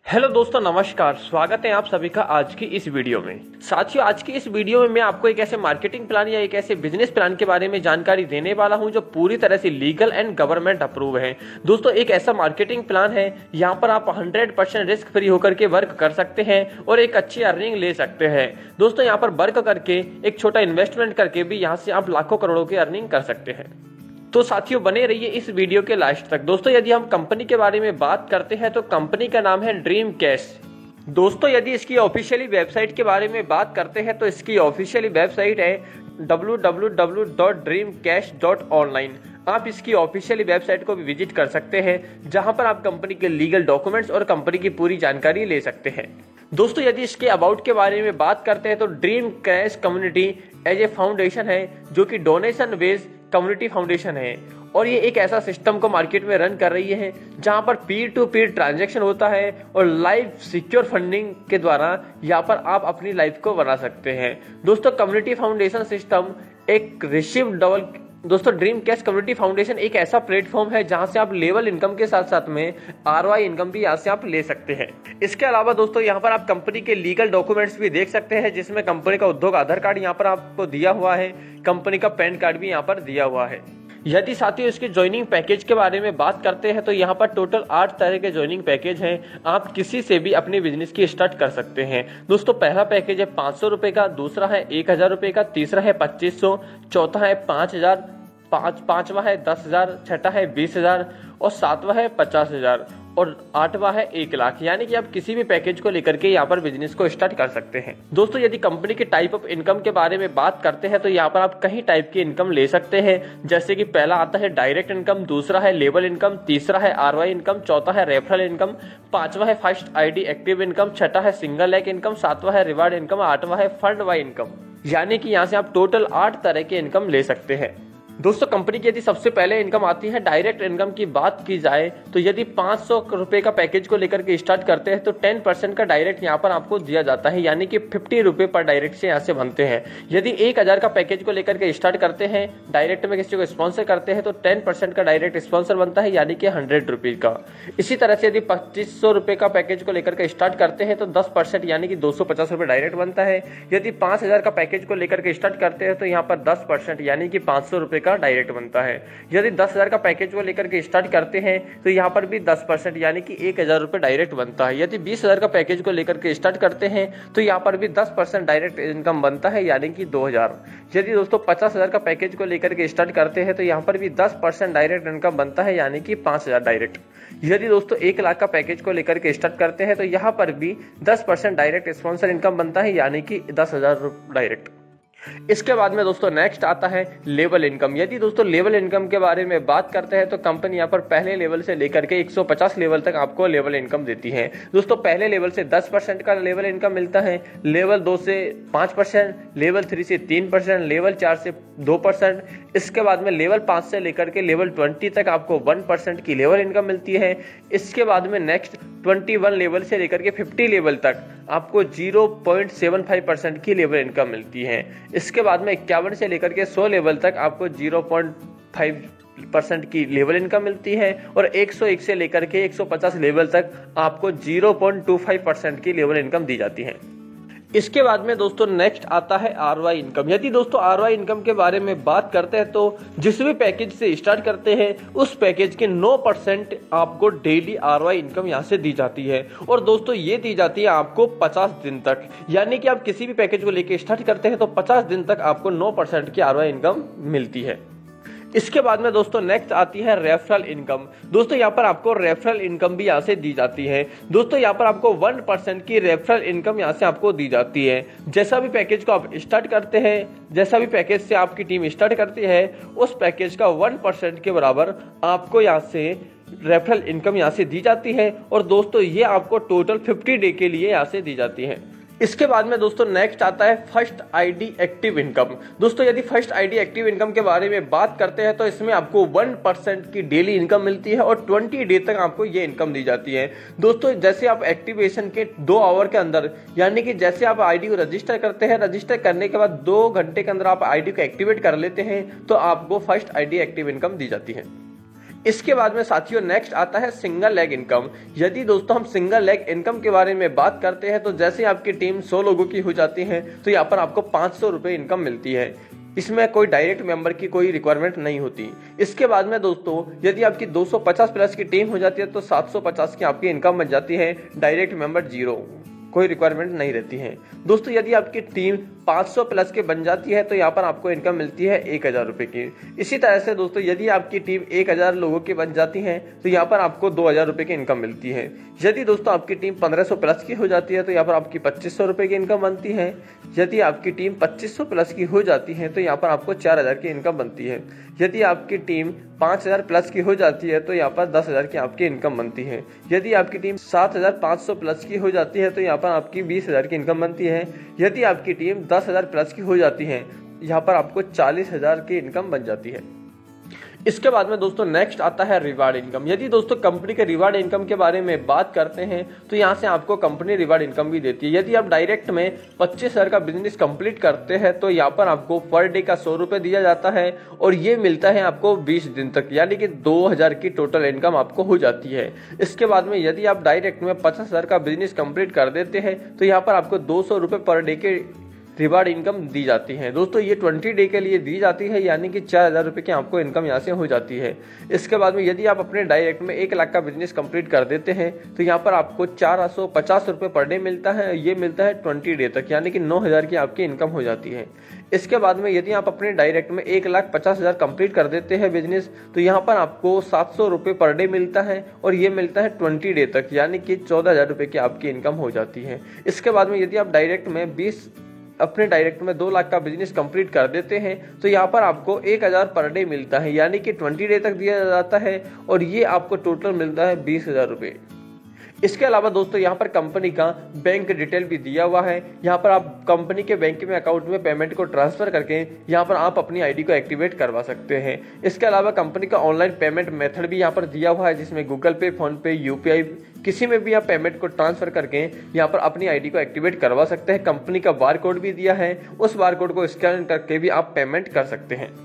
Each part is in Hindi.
हेलो दोस्तों, नमस्कार। स्वागत है आप सभी का आज की इस वीडियो में। साथियों, आज की इस वीडियो में मैं आपको एक ऐसे मार्केटिंग प्लान या एक ऐसे बिजनेस प्लान के बारे में जानकारी देने वाला हूं जो पूरी तरह से लीगल एंड गवर्नमेंट अप्रूव है। दोस्तों, एक ऐसा मार्केटिंग प्लान है यहाँ पर आप 100% रिस्क फ्री होकर के वर्क कर सकते हैं और एक अच्छी अर्निंग ले सकते हैं। दोस्तों, यहाँ पर वर्क करके एक छोटा इन्वेस्टमेंट करके भी यहाँ से आप लाखों करोड़ों की अर्निंग कर सकते हैं। तो साथियों, बने रहिए इस वीडियो के लास्ट तक। दोस्तों, यदि हम कंपनी के बारे में बात करते हैं तो कंपनी का नाम है ड्रीम कैश। दोस्तों, यदि इसकी ऑफिशियली वेबसाइट के बारे में बात करते हैं तो इसकी ऑफिशियली वेबसाइट है www.dreamcash.online। आप इसकी ऑफिशियली वेबसाइट को भी विजिट कर सकते हैं, जहां पर आप कंपनी के लीगल डॉक्यूमेंट्स और कंपनी की पूरी जानकारी ले सकते हैं। दोस्तों, यदि इसके अबाउट के बारे में बात करते हैं तो dream cash community as a foundation है जो कि डोनेशन बेस्ड कम्युनिटी फाउंडेशन है और ये एक ऐसा सिस्टम को मार्केट में रन कर रही है जहां पर पीर टू पीर ट्रांजैक्शन होता है और लाइव सिक्योर फंडिंग के द्वारा यहाँ पर आप अपनी लाइफ को बना सकते हैं। दोस्तों, कम्युनिटी फाउंडेशन सिस्टम एक रिसीव डबल दोस्तों ड्रीम कैश कम्युनिटी फाउंडेशन एक ऐसा प्लेटफॉर्म है जहां से आप लेवल इनकम के साथ साथ में आरओआई इनकम भी यहाँ से आप ले सकते हैं। इसके अलावा दोस्तों, यहाँ पर आप कंपनी के लीगल डॉक्यूमेंट्स भी देख सकते हैं, जिसमें कंपनी का उद्योग आधार कार्ड यहाँ पर आपको दिया हुआ है, कंपनी का पैन कार्ड भी यहाँ पर दिया हुआ है। यदि साथियों इसके ज्वाइनिंग पैकेज के बारे में बात करते हैं तो यहाँ पर टोटल 8 तरह के ज्वाइनिंग पैकेज हैं। आप किसी से भी अपने बिजनेस की स्टार्ट कर सकते हैं। दोस्तों, पहला पैकेज है 500 रुपए का, दूसरा है 1000 रुपए का, तीसरा है 2500, चौथा है 5000, पांचवा है 10,000, छठा है 20,000 और सातवां है 50,000 और आठवां है 1 लाख। यानी कि आप किसी भी पैकेज को लेकर के यहाँ पर बिजनेस को स्टार्ट कर सकते हैं। दोस्तों, यदि कंपनी के टाइप ऑफ इनकम के बारे में बात करते हैं तो यहाँ पर आप कई टाइप की इनकम ले सकते हैं, जैसे कि पहला आता है डायरेक्ट इनकम, दूसरा है लेवल इनकम, तीसरा है आरवाई इनकम, चौथा है रेफरल इनकम, पांचवा है फर्स्ट आईडी एक्टिव इनकम, छठा है सिंगल लेग इनकम, सातवां है रिवार्ड इनकम, आठवां है फंड वाई इनकम। यानी कि यहाँ से आप टोटल 8 तरह के इनकम ले सकते हैं। दोस्तों, कंपनी की यदि सबसे पहले इनकम आती है डायरेक्ट इनकम की बात की जाए तो यदि 500 रुपए का पैकेज को लेकर के स्टार्ट करते हैं तो 10% का डायरेक्ट यहाँ पर आपको दिया जाता है, यानी कि 50 रुपए पर डायरेक्ट से यहाँ से बनते हैं। यदि 1000 का पैकेज को लेकर के स्टार्ट करते हैं, डायरेक्ट में किसी को स्पॉन्सर करते हैं तो 10% का डायरेक्ट स्पॉन्सर बनता है, यानी कि 100 रुपीज का। इसी तरह से यदि 2500 रुपए का पैकेज को लेकर के स्टार्ट करते हैं तो 10% यानी कि 250 रुपए डायरेक्ट बनता है। यदि 5000 का पैकेज को लेकर के स्टार्ट करते हैं तो यहाँ पर 10% यानी कि 500 रुपए का डायरेक्ट बनता है। यदि 10,000 का पैकेज को लेकर के स्टार्ट करते हैं तो यहाँ पर भी 10% यानी कि 1000 रुपए डायरेक्ट बनता है। यदि 20,000 का पैकेज को लेकर के स्टार्ट करते हैं तो यहाँ पर भी 10% डायरेक्ट इनकम बनता है, यानी कि 2000। यदि दोस्तों 50,000 का पैकेज को लेकर के स्टार्ट करते हैं तो यहाँ पर भी 10% डायरेक्ट इनकम बनता है, यानी कि 5000 डायरेक्ट। यदि दोस्तों 1 लाख का पैकेज को लेकर के स्टार्ट करते हैं तो यहाँ पर भी 10% डायरेक्ट स्पॉन्सर इनकम बनता है, यानी कि 10,000 डायरेक्ट। इसके बाद में दोस्तों नेक्स्ट आता है लेवल इनकम। यदि दोस्तों लेवल इनकम के बारे में बात करते हैं तो कंपनी यहाँ पर पहले लेवल से लेकर के 150 लेवल तक आपको लेवल इनकम देती है। दोस्तों, पहले लेवल से 10% का लेवल इनकम मिलता है, लेवल 2 से 5%, लेवल 3 से 3%, लेवल 4 से 2%। इसके बाद में लेवल 5 से लेकर के लेवल 20 तक आपको 1% की लेवल इनकम मिलती है। इसके बाद में नेक्स्ट 21 लेवल से लेकर के 50 लेवल तक आपको 0.75% की लेवल इनकम मिलती है। इसके बाद में 51 से लेकर के 100 लेवल तक आपको 0.5% की लेवल इनकम मिलती है और 101 से लेकर के 150 लेवल तक आपको 0.25% की लेवल इनकम दी जाती है। इसके बाद में दोस्तों नेक्स्ट आता है आरवाई इनकम। यदि दोस्तों आरवाई इनकम के बारे में बात करते हैं तो जिस भी पैकेज से स्टार्ट करते हैं उस पैकेज के 9% आपको डेली आरवाई इनकम यहाँ से दी जाती है और दोस्तों ये दी जाती है आपको 50 दिन तक। यानी कि आप किसी भी पैकेज को लेकर स्टार्ट करते हैं तो 50 दिन तक आपको 9% की आरवाई इनकम मिलती है। इसके बाद में दोस्तों नेक्स्ट आती है रेफरल इनकम। दोस्तों, यहाँ पर आपको रेफरल इनकम भी यहाँ से दी जाती है। दोस्तों, यहाँ पर आपको 1% की रेफरल इनकम यहाँ से आपको दी जाती है। जैसा भी पैकेज को आप स्टार्ट करते हैं, जैसा भी पैकेज से आपकी टीम स्टार्ट करती है, उस पैकेज का 1% के बराबर आपको यहाँ से रेफरल इनकम यहाँ से दी जाती है और दोस्तों ये आपको टोटल 50 डे के लिए यहाँ से दी जाती है। इसके बाद में दोस्तों नेक्स्ट आता है फर्स्ट आईडी एक्टिव इनकम। दोस्तों, यदि फर्स्ट आईडी एक्टिव इनकम के बारे में बात करते हैं तो इसमें आपको 1% की डेली इनकम मिलती है और 20 डे तक आपको ये इनकम दी जाती है। दोस्तों, जैसे आप एक्टिवेशन के 2 आवर के अंदर, यानी कि जैसे आप आईडी को रजिस्टर करते हैं, रजिस्टर करने के बाद 2 घंटे के अंदर आप आईडी को एक्टिवेट कर लेते हैं तो आपको फर्स्ट आईडी एक्टिव इनकम दी जाती है। इसके बाद में साथियों नेक्स्ट आता है सिंगल लेग इनकम। यदि दोस्तों हम सिंगल लेग इनकम के बारे में बात करते हैं तो जैसे आपकी टीम 100 लोगों की हो जाती है तो यहाँ पर आपको 500 रुपये इनकम मिलती है। इसमें कोई डायरेक्ट मेंबर की कोई रिक्वायरमेंट नहीं होती। इसके बाद में दोस्तों यदि आपकी 250 प्लस की टीम हो जाती है तो 750 की आपकी इनकम बन जाती है, डायरेक्ट मेंबर 0, कोई रिक्वायरमेंट नहीं रहती है। दोस्तों यदि आपकी टीम 500 प्लस के बन जाती है तो यहाँ पर आपको इनकम मिलती है 1000 रुपये की। इसी तरह से दोस्तों यदि आपकी टीम 1000 लोगों की बन जाती है तो यहाँ पर आपको 2000 रुपये की इनकम मिलती है। यदि दोस्तों आपकी टीम 1500 प्लस की हो जाती है तो यहाँ पर आपकी 2500 रुपये की इनकम बनती है। यदि आपकी टीम 2500 प्लस की हो जाती है तो यहाँ पर आपको 4000 की इनकम बनती है। यदि आपकी टीम 5000 प्लस की हो जाती है तो यहाँ पर 10,000 की आपकी इनकम बनती है। यदि आपकी टीम 7500 प्लस की हो जाती है तो यहाँ पर आपकी 20,000 की इनकम बनती है। यदि आपकी टीम 10,000 प्लस की हो जाती है यहाँ पर आपको 40,000 की इनकम बन जाती है। इसके बाद में दोस्तों नेक्स्ट आता है रिवार्ड इनकम। यदि दोस्तों कंपनी के रिवार्ड इनकम के बारे में बात करते हैं तो यहाँ से आपको कंपनी रिवार्ड इनकम भी देती है। यदि आप डायरेक्ट में 25,000 का बिजनेस कंप्लीट करते हैं तो यहाँ पर आपको पर डे का 100 रुपये दिया जाता है और ये मिलता है आपको 20 दिन तक, यानी कि 2000 की टोटल इनकम आपको हो जाती है। इसके बाद में यदि आप डायरेक्ट में 50,000 का बिजनेस कंप्लीट कर देते हैं तो यहाँ पर आपको 200 रुपये पर डे के रिवार्ड इनकम दी जाती है। दोस्तों ये 20 डे के लिए दी जाती है, यानी कि 4000 रुपये की आपको इनकम यहाँ से हो जाती है। इसके बाद में यदि आप अपने डायरेक्ट में 1 लाख का बिजनेस कंप्लीट कर देते हैं तो यहाँ पर आपको 450 रुपये पर डे मिलता है। ये मिलता है 20 डे तक, यानी कि 9000 की आपकी इनकम हो जाती है। इसके बाद में यदि आप अपने डायरेक्ट में 1,50,000 कंप्लीट कर देते हैं बिजनेस तो यहाँ पर आपको 700 रुपये पर डे मिलता है और ये मिलता है 20 डे तक, यानी कि 14,000 रुपये की आपकी इनकम हो जाती है। इसके बाद में यदि आप डायरेक्ट में अपने डायरेक्ट में 2 लाख का बिजनेस कंप्लीट कर देते हैं तो यहाँ पर आपको 1000 पर डे मिलता है, यानी कि 20 डे तक दिया जाता है और ये आपको टोटल मिलता है 20,000 रुपये। इसके अलावा दोस्तों यहाँ पर कंपनी का बैंक डिटेल भी दिया हुआ है। यहाँ पर आप कंपनी के बैंक में अकाउंट में पेमेंट को ट्रांसफर करके यहाँ पर आप अपनी आईडी को एक्टिवेट करवा सकते हैं। इसके अलावा कंपनी का ऑनलाइन पेमेंट मेथड भी यहाँ पर दिया हुआ है, जिसमें गूगल पे, फोन पे, यूपीआई, किसी में भी आप पेमेंट को ट्रांसफर करके यहाँ पर अपनी आईडी को एक्टिवेट करवा सकते हैं। कंपनी का बार कोड भी दिया है, उस बार कोड को स्कैन करके भी आप पेमेंट कर सकते हैं।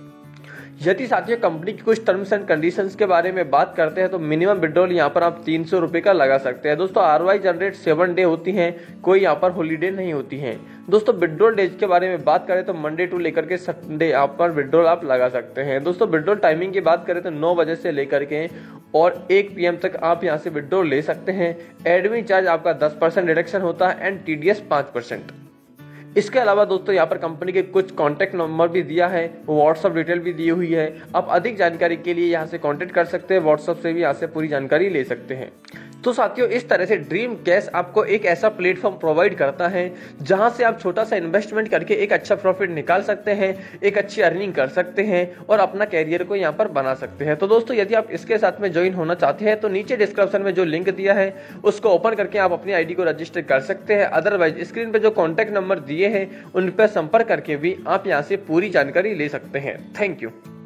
यदि साथियों कंपनी की कुछ टर्म्स एंड कंडीशंस के बारे में बात करते हैं तो मिनिमम विड्रॉल यहाँ पर आप 300 रुपये का लगा सकते हैं। दोस्तों आरओआई जनरेट 7 डे होती हैं, कोई यहाँ पर हॉलीडे नहीं होती हैं। दोस्तों विड्रॉल डेज के बारे में बात करें तो मंडे टू लेकर के संडे यहाँ पर विड्रॉल आप लगा सकते हैं। दोस्तों विड्रॉल टाइमिंग की बात करें तो 9 बजे से लेकर के और 1 PM तक आप यहाँ से विड्रॉल ले सकते हैं। एडमिन चार्ज आपका 10% डिडक्शन होता है एंड TDS 5%। इसके अलावा दोस्तों यहाँ पर कंपनी के कुछ कॉन्टैक्ट नंबर भी दिया है, व्हाट्सअप डिटेल भी दी हुई है। आप अधिक जानकारी के लिए यहाँ से कॉन्टैक्ट कर सकते हैं, व्हाट्सअप से भी यहाँ से पूरी जानकारी ले सकते हैं। तो साथियों इस तरह से ड्रीम कैश आपको एक ऐसा प्लेटफॉर्म प्रोवाइड करता है जहां से आप छोटा सा इन्वेस्टमेंट करके एक अच्छा प्रॉफिट निकाल सकते हैं, एक अच्छी अर्निंग कर सकते हैं और अपना कैरियर को यहाँ पर बना सकते हैं। तो दोस्तों यदि आप इसके साथ में ज्वाइन होना चाहते हैं तो नीचे डिस्क्रिप्शन में जो लिंक दिया है उसको ओपन करके आप अपनी आईडी को रजिस्टर कर सकते हैं। अदरवाइज स्क्रीन पर जो कॉन्टैक्ट नंबर दिए हैं उन पर संपर्क करके भी आप यहाँ से पूरी जानकारी ले सकते हैं। Thank you.